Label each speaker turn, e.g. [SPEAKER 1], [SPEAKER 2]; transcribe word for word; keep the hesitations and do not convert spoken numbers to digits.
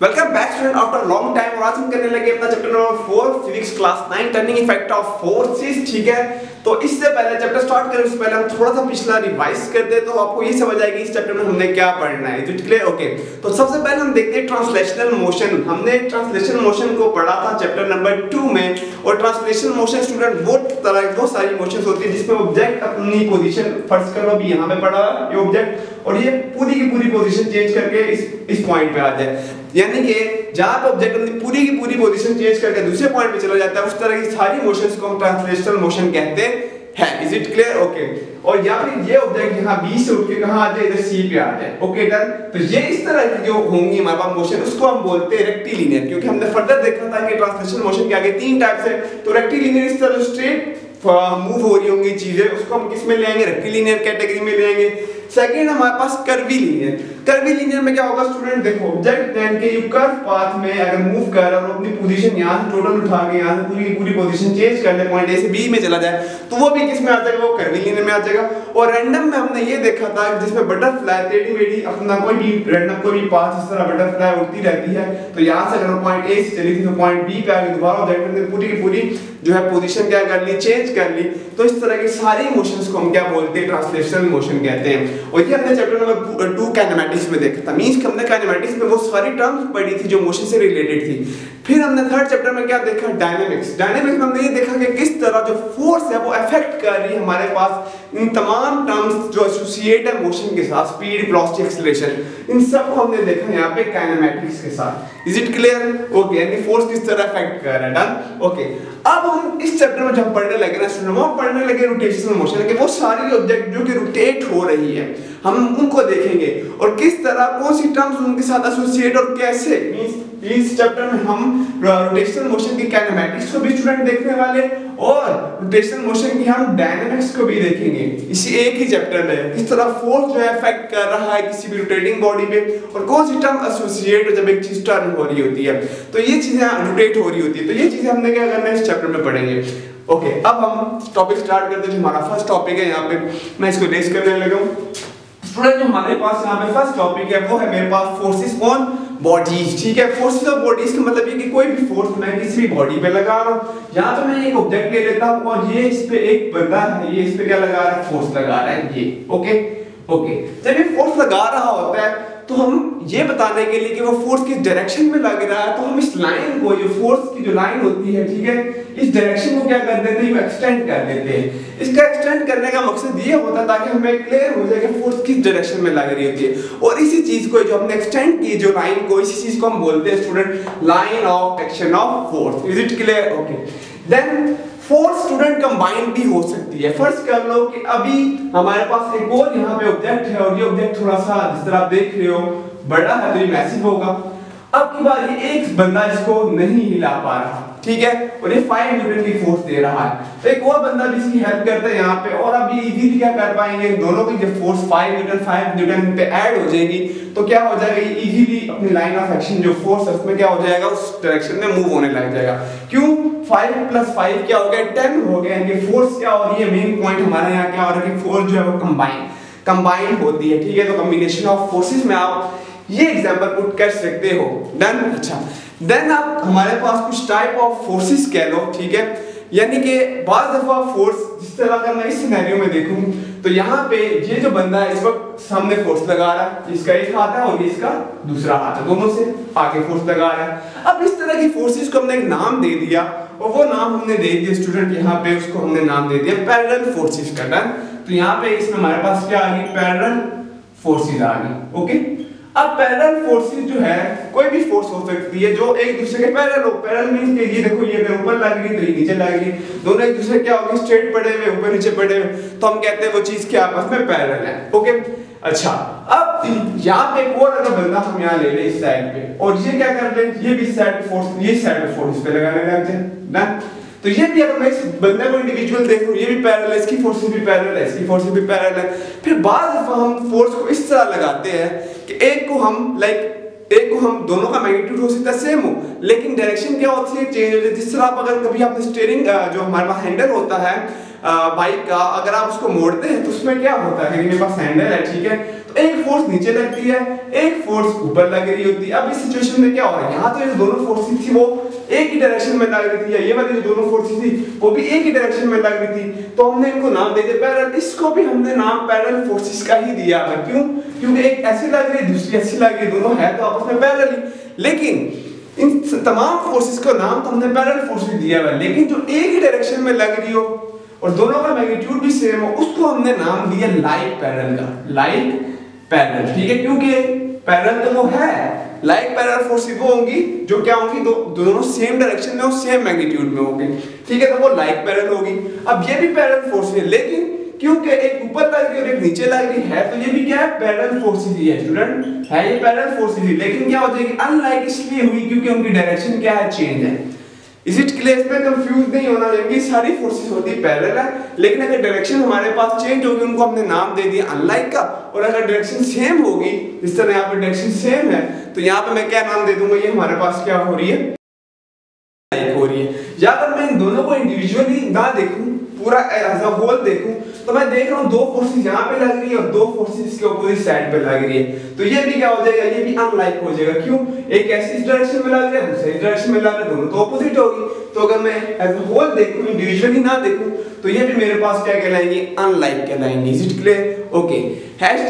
[SPEAKER 1] Welcome back student after long time. और आज हम करने लगे अपना chapter number four physics class nine turning effect of forces. ठीक है, तो इससे पहले चैप्टर स्टार्ट करने से पहले हम थोड़ा सा पिछला रिवाइज करते हैं तो आपको ये समझ आएगी इस चैप्टर में हमने क्या पढ़ना है। Is it clear? ओके, तो सबसे पहले हम देखते हैं ट्रांसलेशनल मोशन। हमने ट्रांसलेशनल मोशन को पढ़ा था चैप्टर नंबर टू में। और ट्रांसलेशनल मोशन स्टूडेंट वो तरह बहुत सारी मोशंस होती है जिसमें ऑब्जेक्ट अपनी पोजीशन फर्स्ट करो अभी यहाँ पे पड़ा ये ऑब्जेक्ट और ये पूरी की पूरी पोजीशन चेंज करके इस इस पॉइंट पे आ जाए, यानी कि जहां पे ऑब्जेक्ट अपनी पूरी की पूरी पोजीशन चेंज करके दूसरे पॉइंट पे चला जाता है, उस तरह की सारी मोशंस को हम ट्रांसलेशनल मोशन कहते हैं। Is it clear? ओके, और या फिर ये ऑब्जेक्ट यहाँ बी से उठ के कहां आ जाए, इधर सी पे आ जाए। Okay done. तो ये इस तरह की जो होंगी हमारे पास मोशन उसको हम बोलते हैं रेक्टिलिनियर, क्योंकि हमने फर्दर देखा था कि ट्रांसलेशनल मोशन के आगे तीन टाइप्स है। तो रेक्टिलिनियर इस तरह स्ट्रेट मूव हो रही होंगी चीजें, उसको हम किस में ले आएंगे? रेक्टिलिनियर कैटेगरी में ले आएंगे। सेकंड हमारे पास कर्वीलिनियर। कर्वीलिनियर में क्या होगा स्टूडेंट? देखो ऑब्जेक्ट यानी कि यू कर्व पाथ में अगर मूव कर रहा है और अपनी पोजीशन यहां से टोटल उठा के यहां से पूरी की पूरी पोजीशन चेंज कर ले, पॉइंट ए से बी में चला जाए, तो वो भी किस में आ जाएगा? वो कर्वीलिनियर में आ जाएगा। और रैंडम में हमने ये देखा था जिसमें बटरफ्लाई टेढ़ी मेढ़ी अपना कोई भी रैंडम कोई भी पाथ इस तरह बटरफ्लाई उड़ती रहती है, तो यहां से अगर पॉइंट ए से चली थी तो पॉइंट बी पे आके दोबारा ऑब्जेक्ट ने पूरी की पूरी जो है पोजीशन क्या कर ली? चेंज कर ली। तो इस तरह की सारी मोशंस को हम क्या बोलते हैं? ट्रांसलेशनल मोशन कहते हैं। और ये हमने चैप्टर नंबर टू काइनेमैटिक्स में देखा था। मींस कि हमने काइनेमैटिक्स में वो सारी टर्म्स पढ़ी थी जो मोशन से रिलेटेड थी। फिर हमने थर्ड चैप्टर में क्या देखा? डायनामिक्स। डायनामिक्स में हमने ये देखा कि किस तरह जो फोर्स है वो अफेक्ट कर रही है हमारे पास इन तमाम टर्म्स जो एसोसिएट है मोशन के साथ, स्पीड, वेलोसिटी, एक्सीलरेशन, इन सब को हमने देखा यहाँ पे काइनेमैटिक्स के साथ। Is it clear? ओके, यानी फोर्स किस तरह अफेक्ट कर रहा है। डन। ओके, अब हम इस चैप्टर में जब पढ़ने लगे ना स्टूडेंट, वो पढ़ने लगे रोटेशनल मोशन कि वो सारी ऑब्जेक्ट जो कि रोटेट हो रही है हम उनको देखेंगे और किस तरह कौन सी टर्म्स उनके साथ एसोसिएट और कैसे। मींस इस चैप्टर में हम रोटेशनल मोशन की काइनेमैटिक्स को भी स्टूडेंट देखने वाले और रोटेशनल मोशन की हम डायनामिक्स को भी देखेंगे इसी एक ही चैप्टर में। किस तरह फोर्स जो है अफेक्ट कर रहा है किसी भी रोटेटिंग बॉडी पे और कौन सी टर्म एसोसिएट जब एक चीज टर्न हो रही होती है तो ये चीजें रोटेट हो रही होती है। तो ये चीजें हमने क्या करना है इस चैप्टर में पढ़ेंगे। ओके okay, अब हम टॉपिक स्टार्ट करते हैं। जो हमारा फर्स्ट टॉपिक है यहाँ पे मैं इसको रेस करने लगा हूँ स्टूडेंट। जो हमारे पास यहाँ पे फर्स्ट टॉपिक है वो है मेरे पास फोर्सेस ऑन बॉडीज। ठीक है, फोर्सेस ऑन बॉडीज का मतलब ये कि कोई भी फोर्स मैं किसी भी बॉडी पे लगा रहा हूँ। यहाँ पे मैं एक ऑब्जेक्ट ले लेता हूँ और ये इस पे एक बंदा है, ये इस पे क्या लगा रहा है? फोर्स लगा रहा है ये। ओके ओके, जब ये फोर्स लगा रहा होता है तो हम ये बताने के लिए कि वो फोर्स किस डायरेक्शन में लग रहा है तो हम इस लाइन को, जो फोर्स की जो लाइन होती है, ठीक है, इस डायरेक्शन को क्या कर देते हैं? एक्सटेंड कर देते हैं। इसका एक्सटेंड करने का मकसद ये होता है ताकि हमें क्लियर हो जाए कि फोर्स किस डायरेक्शन में लग रही होती है। और इसी चीज को जो हमने एक्सटेंड की जो लाइन को, इसी चीज को हम बोलते हैं student line of action of force. Is it clear? Okay, then force student combine भी हो सकती है। फर्स्ट कर लो कि अभी हमारे पास एक और यहाँ पे ऑब्जेक्ट है और ये ऑब्जेक्ट थोड़ा सा जिस तरह आप देख रहे हो बड़ा है तो ये मैसिव होगा। अब की बार ये एक बंदा इसको नहीं हिला पा रहा, ठीक है, और ये फाइव न्यूटन की फोर्स दे रहा है तो एक और बंदा भी इसकी हेल्प करता है यहाँ पे और अब ये इजीली क्या कर पाएंगे? दोनों की जब force five newton five newton पे ऐड हो जाएगी तो क्या हो जाएगा? ये इजीली अपनी लाइन ऑफ एक्शन जो फोर्स है उसमें क्या हो जाएगा? उस डायरेक्शन में मूव होने लग जाएगा। क्यों? फाइव प्लस फाइव क्या हो गया? टेन हो गया। यानी फोर्स क्या हो रही है? मेन पॉइंट हमारे यहाँ क्या हो रहा है कि फोर्स जो है वो कंबाइन कंबाइन होती है। ठीक है, तो कॉम्बिनेशन ऑफ फोर्सेस में आप ये एग्जांपल पुट कर सकते हो। डन। अच्छा, देन आप हमारे पास कुछ टाइप ऑफ फोर्सेस कह लो, ठीक है, यानी कि बाज दफा फोर्स जिस तरह अगर मैं इस सिनेरियो में देखूं तो यहाँ पे ये जो बंदा है इस वक्त सामने फोर्स लगा रहा है, इसका एक हाथ है और इसका दूसरा हाथ है, दोनों से आगे फोर्स लगा रहा है। अब इस तरह की फोर्सेस को हमने एक नाम दे दिया और वो नाम हमने दे दिया स्टूडेंट यहाँ पे, उसको हमने नाम दे दिया पैरेलल फोर्सेस का। डन। तो यहाँ पे इसमें हमारे पास क्या आ गई? पैरेलल फोर्सेस आ गई। ओके, अब पैरेलल फोर्सेस जो है कोई भी फोर्स हो सकती है जो एक दूसरे के पैरेलल हो। पैरेलल मींस कि ये देखो ये अगर ऊपर लग रही तो ये नीचे लग रही, दोनों एक दूसरे क्या होंगे? स्ट्रेट पड़े हुए, ऊपर नीचे पड़े हुए, तो हम कहते हैं वो चीज क्या आपस में पैरेलल है। ओके, अच्छा, अब यहाँ पे एक और अगर बंदा हम यहाँ ले ले इस साइड पे और ये क्या कर ले? ये भी साइड पे फोर्स, ये साइड पे फोर्स पे लगाने लग जाए ना, तो ये भी अगर मैं इस बंदे को इंडिविजुअल देख लूं, ये भी पैरेलल है, इसकी फोर्स भी पैरेलल है, इसकी फोर्स भी पैरेलल है। फिर बाद दफा हम फोर्स को इस तरह लगाते हैं कि एक को हम लाइक एक को हम दोनों का मैग्नीट्यूड हो सकता है सेम हो लेकिन डायरेक्शन क्या होती है? चेंज हो जाती है। जिस तरह आप अगर कभी आपने स्टीयरिंग जो हमारे पास हैंडल होता है बाइक का, अगर आप उसको मोड़ते हैं तो उसमें क्या होता है? मेरे पास हैंडल है, ठीक है, तो एक फोर्स नीचे लगती है, एक फोर्स ऊपर लग रही होती है। अब इस सिचुएशन में क्या हो रहा है, यहाँ तो ये दोनों फोर्सेस थी वो एक ही डायरेक्शन में लग रही थी, या ये वाली जो दोनों फोर्सेस थी वो भी एक ही डायरेक्शन में लग रही थी, तो हमने इनको नाम दे दिया पैरेलल। इसको भी हमने नाम पैरेलल फोर्सेस का ही दिया है। क्यों? क्योंकि एक ऐसी लग रही है दूसरी ऐसी लग रही है, दोनों है तो आपस में पैरेलल ही, लेकिन इन तमाम फोर्सेस को नाम तो हमने पैरेलल फोर्सेस दिया है, लेकिन जो एक ही डायरेक्शन में लग रही हो और दोनों का मैग्नीट्यूड भी सेम हो उसको हमने नाम दिया लाइक पैरेलल का, लाइक पैरेलल। ठीक है, क्योंकि पैरेलल तो वो है, लाइक पैरेलल फोर्सेस वो होंगी जो क्या होंगी, दो दोनों सेम डायरेक्शन में और सेम मैग्नीट्यूड में होंगे। ठीक है, तो वो लाइक पैरेलल होगी। अब ये भी पैरेलल फोर्स है, लेकिन क्योंकि एक ऊपर लग रही है और एक नीचे लग रही है, तो ये भी क्या है, पैरेलल फोर्सेस ही है स्टूडेंट, है ये पैरेलल फोर्सेस ही, लेकिन क्या हो जाएगी अनलाइक इसलिए हुई क्योंकि उनकी डायरेक्शन क्या है, चेंज है। इस क्लियर, इसमें कंफ्यूज नहीं होना चाहिए, सारी फोर्सेस होती पैरेलल है, लेकिन अगर डायरेक्शन हमारे पास चेंज होगी उनको हमने नाम दे दिया अनलाइक का, और अगर डायरेक्शन सेम होगी इस तरह यहाँ पे डायरेक्शन सेम है तो यहाँ पे मैं क्या नाम दे दूंगा, ये हमारे पास क्या हो रही है, लाइक हो रही है। या अगर मैं इन दोनों को इंडिविजुअली ना देखूं, पूरा एज अ होल देखूं, तो मैं देख रहा हूं दो फोर्सेस यहां पे लग रही है और दो फोर्सेस इसके अपोजिट साइड पे लग रही है, तो ये भी क्या हो जाएगा, ये भी अनलाइक हो जाएगा। क्यों? एक ऐसी डायरेक्शन में लग रहा है दूसरी डायरेक्शन में लग रहा है, दोनों तो अपोजिट होगी। तो अगर मैं एज अ होल देखूं इंडिविजुअली ना देखूं तो ये भी मेरे पास क्या कहलाएंगे, अनलाइक कहलाएंगे। Is it clear? ओके।